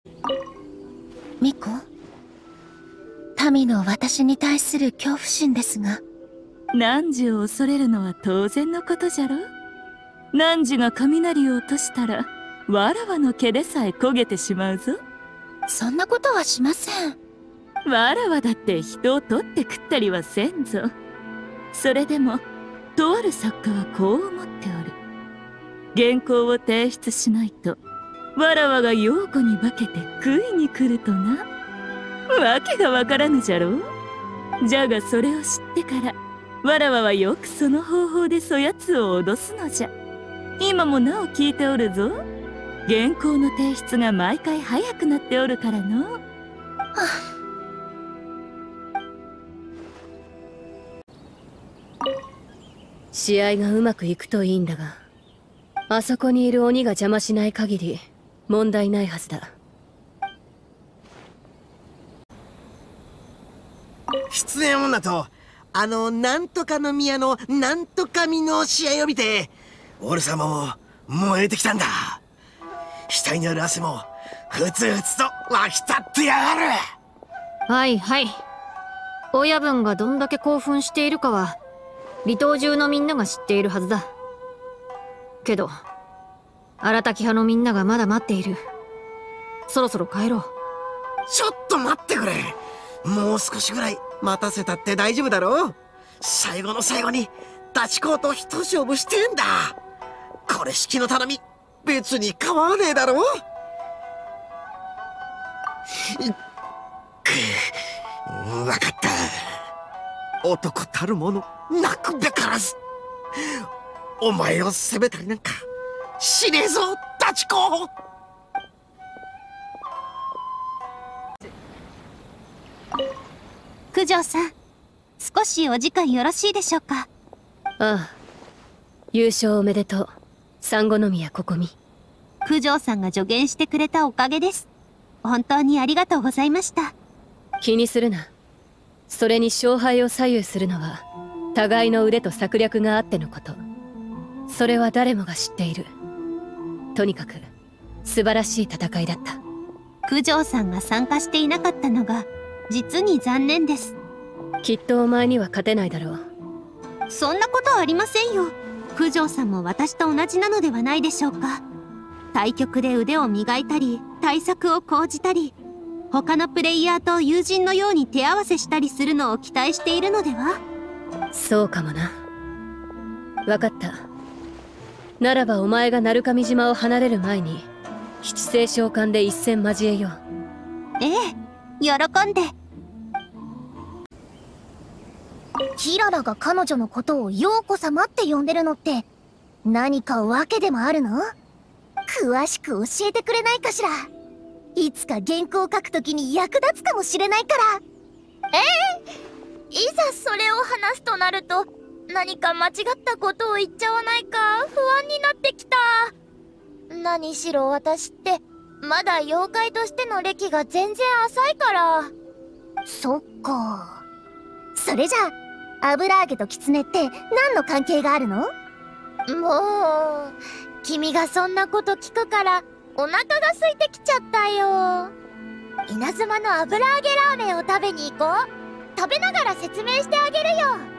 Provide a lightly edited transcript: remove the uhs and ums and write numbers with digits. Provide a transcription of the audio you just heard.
巫女、民の私に対する恐怖心ですが。 汝を恐れるのは当然のことじゃろ。汝が雷を落としたらわらわの毛でさえ焦げてしまうぞ。 そんなことはしません。 わらわだって人を取って食ったりはせんぞ。それでもとある作家はこう思っておる。原稿を提出しないとわらわが陽子に化けて食いに来るとな。わけがわからぬじゃろう。じゃがそれを知ってからわらわはよくその方法でそやつを脅すのじゃ。今もなお聞いておるぞ。原稿の提出が毎回早くなっておるからの。はあ、 試合がうまくいくといいんだが、あそこにいる鬼が邪魔しない限り問題ないはずだ。 失礼女となんとかの宮のなんとかみの試合を見て俺様も燃えてきたんだ。額にある汗もふつふつと湧き立ってやがる。 はいはい。親分がどんだけ興奮しているかは離島中のみんなが知っているはずだ。けど荒滝派のみんながまだ待っている。そろそろ帰ろう。 ちょっと待ってくれ。もう少しぐらい待たせたって大丈夫だろう。最後の最後に立ちこうと一勝負してんだ。これ式の頼み別に構わねえだろう。分かった。男たるもの泣くべからず。お前を責めたりなんかしねえぞ立ちこう。 九条さん、少しお時間よろしいでしょうか。 ああ、優勝おめでとう、産後宮ここみ。 九条さんが助言してくれたおかげです。本当にありがとうございました。 気にするな。それに勝敗を左右するのは互いの腕と策略があってのこと。それは誰もが知っている。とにかく素晴らしい戦いだった。 九条さんが参加していなかったのが実に残念です。 きっとお前には勝てないだろう。 そんなことはありませんよ。九条さんも私と同じなのではないでしょうか。対局で腕を磨いたり対策を講じたり、他のプレイヤーと友人のように手合わせしたりするのを期待しているのでは。 そうかもな。分かった。ならばお前が鳴神島を離れる前に七星召喚で一戦交えよう。 ええ、喜んで。キララが彼女のことを陽子様って呼んでるのって何か訳でもあるの？詳しく教えてくれないかしら。いつか原稿を書くときに役立つかもしれないから。いざそれを話すとなると何か間違ったことを言っちゃわないか不安になってきた。何しろ私ってまだ妖怪としての歴が全然浅いから。そっか。それじゃあ油揚げと狐って何の関係があるの？もう君がそんなこと聞くからお腹が空いてきちゃったよ。稲妻の油揚げラーメンを食べに行こう。食べながら説明してあげるよ。